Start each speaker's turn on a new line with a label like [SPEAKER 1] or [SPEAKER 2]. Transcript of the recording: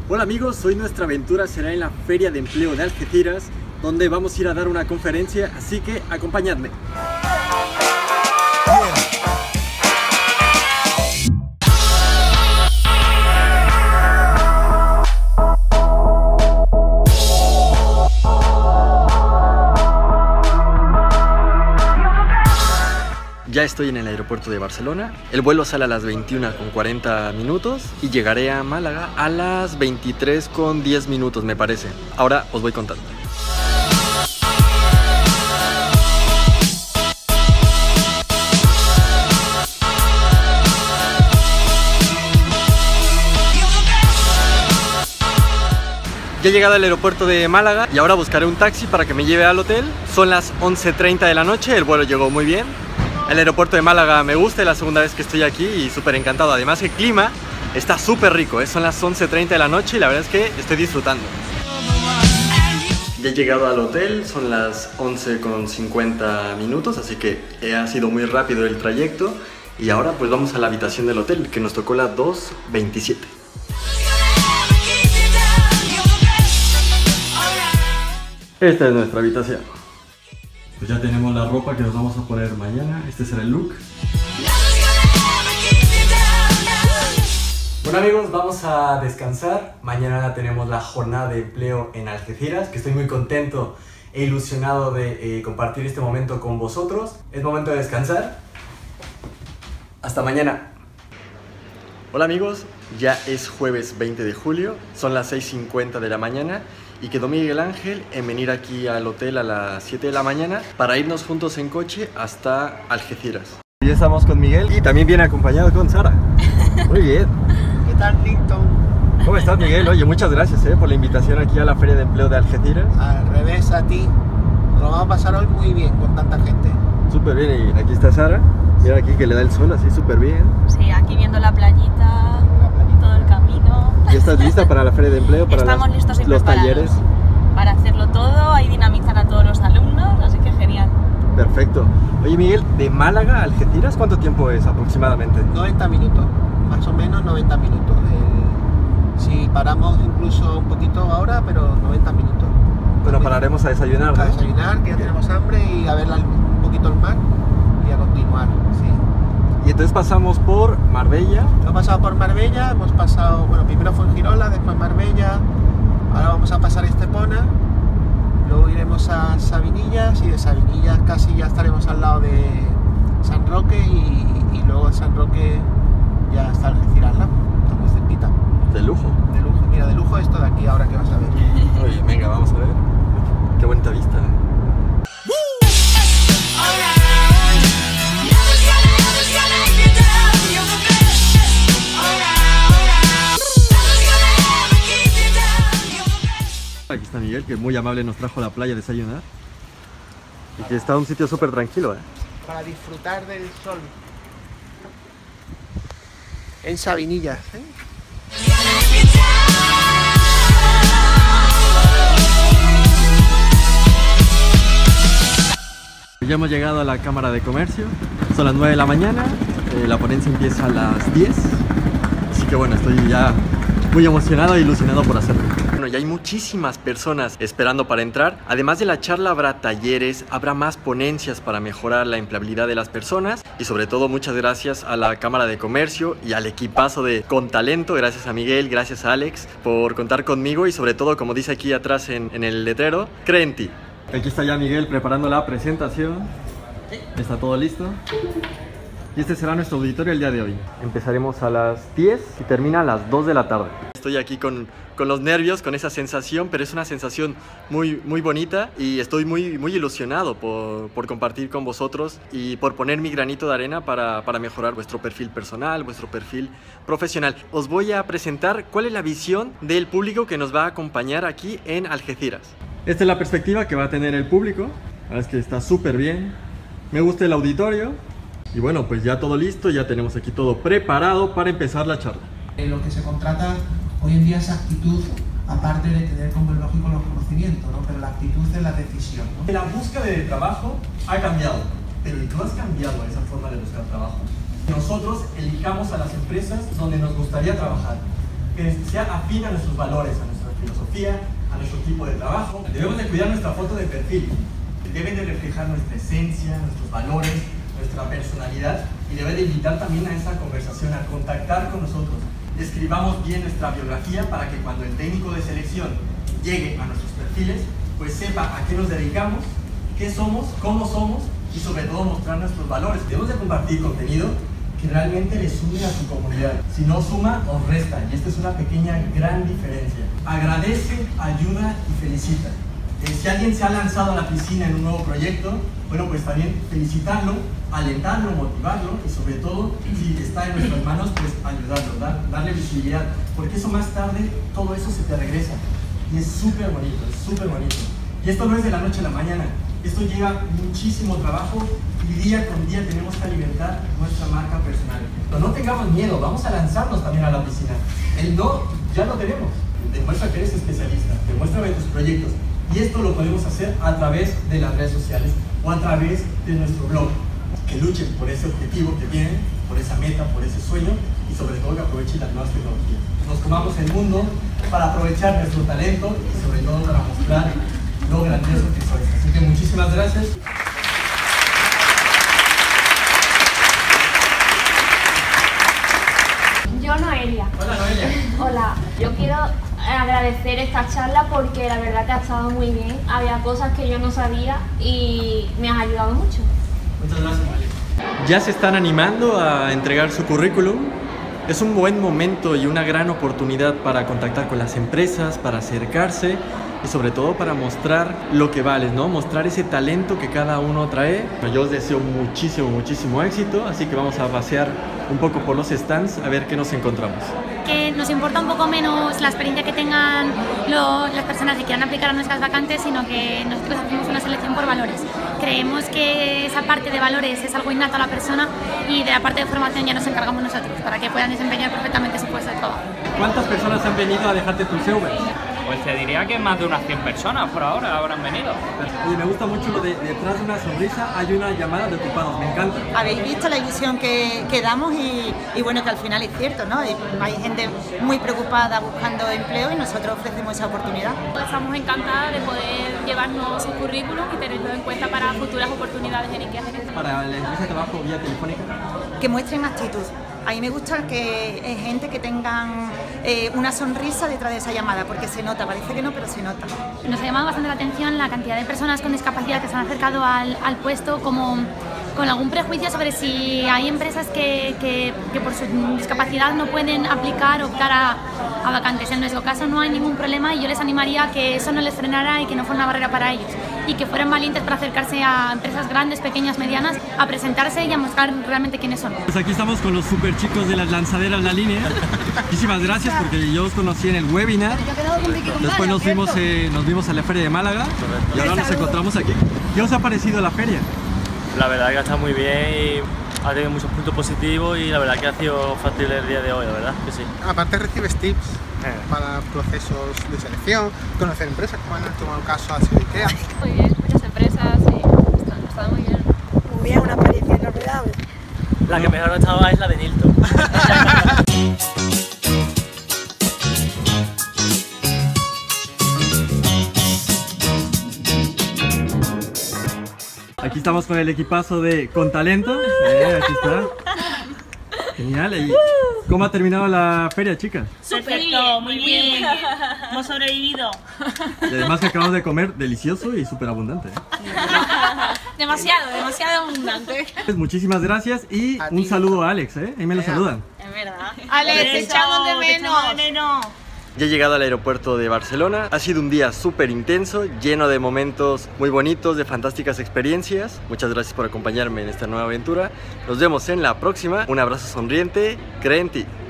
[SPEAKER 1] Hola amigos, hoy nuestra aventura será en la Feria de Empleo de Algeciras, donde vamos a ir a dar una conferencia, así que acompañadme. Ya estoy en el aeropuerto de Barcelona, el vuelo sale a las 21:40 y llegaré a Málaga a las 23:10 me parece. Ahora os voy contando. Ya he llegado al aeropuerto de Málaga y ahora buscaré un taxi para que me lleve al hotel. Son las 11:30 de la noche, el vuelo llegó muy bien. El aeropuerto de Málaga me gusta, es la segunda vez que estoy aquí y súper encantado. Además el clima está súper rico, son las 11:30 de la noche y la verdad es que estoy disfrutando. Ya he llegado al hotel, son las 11:50, así que ha sido muy rápido el trayecto. Y ahora pues vamos a la habitación del hotel, que nos tocó la 227. Esta es nuestra habitación. Pues ya tenemos la ropa que nos vamos a poner mañana. Este será el look. Bueno amigos, vamos a descansar. Mañana tenemos la jornada de empleo en Algeciras, que estoy muy contento e ilusionado de compartir este momento con vosotros. Es momento de descansar. Hasta mañana. Hola amigos, ya es jueves 20 de julio, son las 6:50 de la mañana y quedó Miguel Ángel en venir aquí al hotel a las 7 de la mañana para irnos juntos en coche hasta Algeciras. Ya estamos con Miguel y también viene acompañado con Sara. Muy bien.
[SPEAKER 2] ¿Qué tal, Nilton?
[SPEAKER 1] ¿Cómo estás, Miguel? Oye, muchas gracias por la invitación aquí a la Feria de Empleo de Algeciras.
[SPEAKER 2] Al revés, a ti. Nos lo vamos a pasar hoy muy bien con tanta gente.
[SPEAKER 1] Súper bien, y aquí está Sara. Mira aquí que le da el sol así súper bien.
[SPEAKER 3] Sí, aquí viendo la playita, todo el camino.
[SPEAKER 1] ¿Y estás lista para la Feria de Empleo? Para
[SPEAKER 3] Estamos listos y
[SPEAKER 1] los talleres.
[SPEAKER 3] Para hacerlo todo, ahí dinamizar a todos los alumnos, así que genial.
[SPEAKER 1] Perfecto. Oye Miguel, de Málaga a Algeciras, ¿cuánto tiempo es aproximadamente?
[SPEAKER 2] 90 minutos, más o menos 90 minutos. Si paramos incluso un poquito ahora, pero 90 minutos.
[SPEAKER 1] Bueno, pararemos a desayunar, ¿no?
[SPEAKER 2] A desayunar, que ya tenemos hambre, y a ver un poquito el mar y a continuar, sí.
[SPEAKER 1] Y entonces pasamos por Marbella.
[SPEAKER 2] Hemos pasado por Marbella, hemos pasado, bueno, primero fue en Girola, después Marbella, ahora vamos a pasar Estepona, luego iremos a Sabinillas y de Sabinillas casi ya estaremos al lado de San Roque y luego en San Roque ya está Algeciras, ¿no? Está muy cerquita.
[SPEAKER 1] De lujo.
[SPEAKER 2] De lujo, mira, de lujo esto de aquí ahora que vas a ver.
[SPEAKER 1] Oye, venga, vamos a ver. Qué bonita vista. Aquí está Miguel, que muy amable nos trajo a la playa a desayunar. Y que está un sitio súper tranquilo,
[SPEAKER 2] Para disfrutar del sol. En Sabinillas,
[SPEAKER 1] Ya hemos llegado a la Cámara de Comercio, son las 9 de la mañana, la ponencia empieza a las 10, así que bueno, estoy ya muy emocionado e ilusionado por hacerlo. Bueno, ya hay muchísimas personas esperando para entrar. Además de la charla habrá talleres, habrá más ponencias para mejorar la empleabilidad de las personas y sobre todo muchas gracias a la Cámara de Comercio y al equipazo de Con Talento. Gracias a Miguel, gracias a Alex por contar conmigo y sobre todo, como dice aquí atrás en el letrero, cree en ti. Aquí está ya Miguel preparando la presentación. Está todo listo. Y este será nuestro auditorio el día de hoy. Empezaremos a las 10 y termina a las 2 de la tarde. Estoy aquí con los nervios, con esa sensación, pero es una sensación muy bonita y estoy muy ilusionado por compartir con vosotros y por poner mi granito de arena para mejorar vuestro perfil personal, vuestro perfil profesional. Os voy a presentar cuál es la visión del público que nos va a acompañar aquí en Algeciras. Esta es la perspectiva que va a tener el público. La verdad es que está súper bien. Me gusta el auditorio. Y bueno, pues ya todo listo, ya tenemos aquí todo preparado para empezar la charla.
[SPEAKER 2] Lo que se contrata hoy en día es actitud, aparte de tener como es lógico los conocimientos, ¿no? Pero la actitud es la decisión, ¿no?
[SPEAKER 1] La búsqueda de trabajo ha cambiado, pero ¿tú has cambiado esa forma de buscar trabajo? Nosotros elijamos a las empresas donde nos gustaría trabajar. que sea afín a nuestros valores, a nuestra filosofía, a nuestro tipo de trabajo. Debemos de cuidar nuestra foto de perfil. Deben de reflejar nuestra esencia, nuestros valores, nuestra personalidad, y debe de invitar también a esa conversación, a contactar con nosotros. Escribamos bien nuestra biografía para que cuando el técnico de selección llegue a nuestros perfiles, pues sepa a qué nos dedicamos, qué somos, cómo somos y sobre todo mostrar nuestros valores. Debemos de compartir contenido que realmente le sume a su comunidad. Si no suma, os resta, y esta es una pequeña gran diferencia. Agradece, ayuda y felicita. Si alguien se ha lanzado a la piscina en un nuevo proyecto, bueno, pues también felicitarlo, alentarlo, motivarlo y sobre todo, si está en nuestras manos, pues ayudarlo, darle visibilidad, porque eso más tarde, todo eso se te regresa y es súper bonito, es súper bonito. Y esto no es de la noche a la mañana, esto lleva muchísimo trabajo y día con día tenemos que alimentar nuestra marca personal. Pero no tengamos miedo, vamos a lanzarnos también a la piscina. El no ya lo tenemos, demuestra que eres especialista, demuéstrame tus proyectos. Y esto lo podemos hacer a través de las redes sociales o a través de nuestro blog. Que luchen por ese objetivo que tienen, por esa meta, por ese sueño y sobre todo que aprovechen las nuevas tecnologías. Nos comamos el mundo para aprovechar nuestro talento y sobre todo para mostrar lo grandioso que sois. Así que muchísimas gracias.
[SPEAKER 4] Yo, Noelia.
[SPEAKER 1] Hola, Noelia.
[SPEAKER 4] Hola, yo quiero agradecer esta charla porque la verdad que ha estado muy bien. Había cosas que yo no sabía y me has ayudado mucho.
[SPEAKER 1] Muchas gracias, Noelia. Ya se están animando a entregar su currículum. Es un buen momento y una gran oportunidad para contactar con las empresas, para acercarse y sobre todo para mostrar lo que vales, ¿no? Mostrar ese talento que cada uno trae. Yo os deseo muchísimo éxito, así que vamos a pasear un poco por los stands a ver qué nos encontramos.
[SPEAKER 5] Que nos importa un poco menos la experiencia que tengan las personas que quieran aplicar a nuestras vacantes, sino que nosotros hacemos una selección por valores. Creemos que esa parte de valores es algo innato a la persona y de la parte de formación ya nos encargamos nosotros para que puedan desempeñar perfectamente su puesto de trabajo.
[SPEAKER 1] ¿Cuántas personas han venido a dejarte tu CV?
[SPEAKER 6] Pues te diría que más de unas 100 personas por ahora habrán venido.
[SPEAKER 1] Oye, me gusta mucho lo de detrás de una sonrisa hay una llamada de ocupados, me encanta.
[SPEAKER 7] Habéis visto la ilusión que damos y bueno, que al final es cierto, ¿no? Hay gente muy preocupada buscando empleo y nosotros ofrecemos esa oportunidad.
[SPEAKER 3] Estamos encantadas de poder llevarnos su currículum y tenerlo en cuenta para futuras oportunidades en IKEA.
[SPEAKER 1] Para la empresa de trabajo vía telefónica.
[SPEAKER 7] Que muestren actitud. A mí me gusta que gente que tengan una sonrisa detrás de esa llamada, porque se nota, parece que no, pero se nota.
[SPEAKER 5] Nos ha llamado bastante la atención la cantidad de personas con discapacidad que se han acercado al puesto como con algún prejuicio sobre si hay empresas que por su discapacidad no pueden aplicar o optar a vacantes. En nuestro caso no hay ningún problema y yo les animaría a que eso no les frenara y que no fuera una barrera para ellos y que fueran valientes para acercarse a empresas grandes, pequeñas, medianas, a presentarse y a mostrar realmente quiénes son.
[SPEAKER 1] Pues aquí estamos con los super chicos de las lanzaderas La Línea. Muchísimas gracias porque yo os conocí en el webinar. Después nos vimos a la feria de Málaga y ahora nos encontramos aquí. ¿Qué os ha parecido la feria?
[SPEAKER 8] La verdad que ha estado muy bien y ha tenido muchos puntos positivos y la verdad que ha sido fácil el día de hoy, la verdad que sí.
[SPEAKER 2] Aparte recibes tips para procesos de selección, conocer empresas, como en el caso ha sido IKEA.
[SPEAKER 3] Muy bien, muchas empresas y está muy bien.
[SPEAKER 7] Muy bien, una experiencia inolvidable.
[SPEAKER 8] La que mejor estaba es la de Nilton.
[SPEAKER 1] Aquí estamos con el equipazo de Con Talento. Aquí está. Genial. ¿Y cómo ha terminado la feria, chicas?
[SPEAKER 9] Perfecto, muy bien. Hemos sobrevivido.
[SPEAKER 1] Y además que acabamos de comer delicioso y súper abundante.
[SPEAKER 3] Demasiado abundante.
[SPEAKER 1] Pues muchísimas gracias y un saludo a Alex, Ahí me lo saludan.
[SPEAKER 3] Es verdad.
[SPEAKER 9] Alex, te echamos de menos.
[SPEAKER 1] Ya he llegado al aeropuerto de Barcelona. Ha sido un día súper intenso, lleno de momentos muy bonitos, de fantásticas experiencias. Muchas gracias por acompañarme en esta nueva aventura. Nos vemos en la próxima. Un abrazo sonriente. Cree en ti.